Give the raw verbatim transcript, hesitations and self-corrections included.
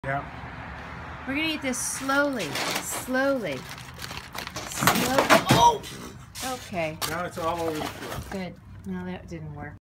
Yeah. We're gonna eat this slowly, slowly, slowly. Oh! Okay. Now it's all over the floor. Good. No, that didn't work.